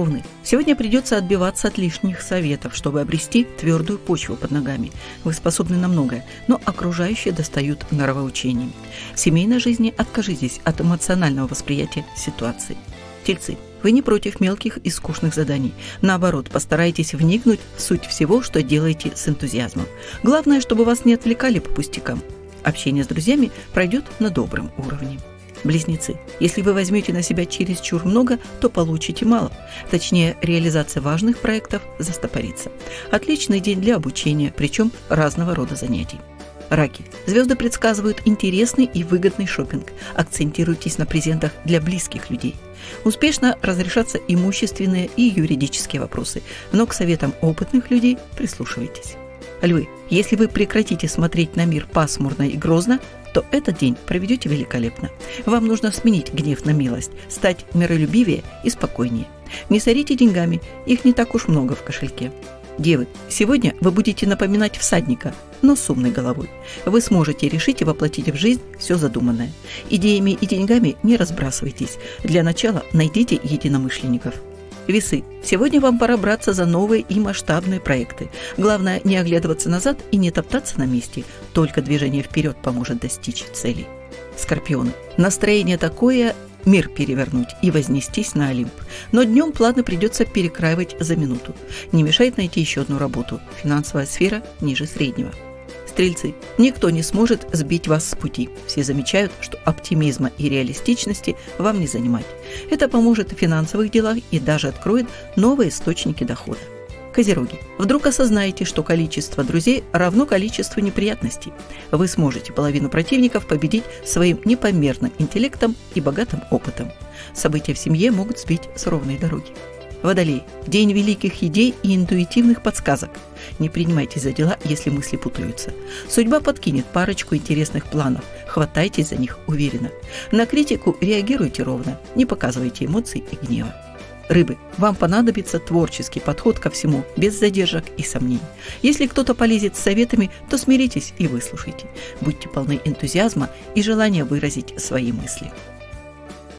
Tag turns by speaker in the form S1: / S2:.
S1: Овны. Сегодня придется отбиваться от лишних советов, чтобы обрести твердую почву под ногами. Вы способны на многое, но окружающие достают норовоучением. В семейной жизни откажитесь от эмоционального восприятия ситуации. Тельцы. Вы не против мелких и скучных заданий. Наоборот, постарайтесь вникнуть в суть всего, что делаете с энтузиазмом. Главное, чтобы вас не отвлекали по пустякам. Общение с друзьями пройдет на добром уровне. Близнецы. Если вы возьмете на себя чересчур много, то получите мало. Точнее, реализация важных проектов застопорится. Отличный день для обучения, причем разного рода занятий. Раки. Звезды предсказывают интересный и выгодный шопинг. Акцентируйтесь на презентах для близких людей. Успешно разрешатся имущественные и юридические вопросы, но к советам опытных людей прислушивайтесь. Львы. Если вы прекратите смотреть на мир пасмурно и грозно, то этот день проведете великолепно. Вам нужно сменить гнев на милость, стать миролюбивее и спокойнее. Не сорите деньгами, их не так уж много в кошельке. Девы, сегодня вы будете напоминать всадника, но с умной головой. Вы сможете решить и воплотить в жизнь все задуманное. Идеями и деньгами не разбрасывайтесь. Для начала найдите единомышленников. Весы. Сегодня вам пора браться за новые и масштабные проекты. Главное не оглядываться назад и не топтаться на месте. Только движение вперед поможет достичь целей. Скорпионы. Настроение такое – мир перевернуть и вознестись на Олимп. Но днем планы придется перекраивать за минуту. Не мешает найти еще одну работу. Финансовая сфера ниже среднего. Стрельцы. Никто не сможет сбить вас с пути. Все замечают, что оптимизма и реалистичности вам не занимать. Это поможет в финансовых делах и даже откроет новые источники дохода. Козероги. Вдруг осознаете, что количество друзей равно количеству неприятностей. Вы сможете половину противников победить своим непомерным интеллектом и богатым опытом. События в семье могут сбить с ровной дороги. Водолей. День великих идей и интуитивных подсказок. Не принимайтесь за дела, если мысли путаются. Судьба подкинет парочку интересных планов. Хватайтесь за них уверенно. На критику реагируйте ровно. Не показывайте эмоций и гнева. Рыбы. Вам понадобится творческий подход ко всему, без задержек и сомнений. Если кто-то полезет с советами, то смиритесь и выслушайте. Будьте полны энтузиазма и желания выразить свои мысли.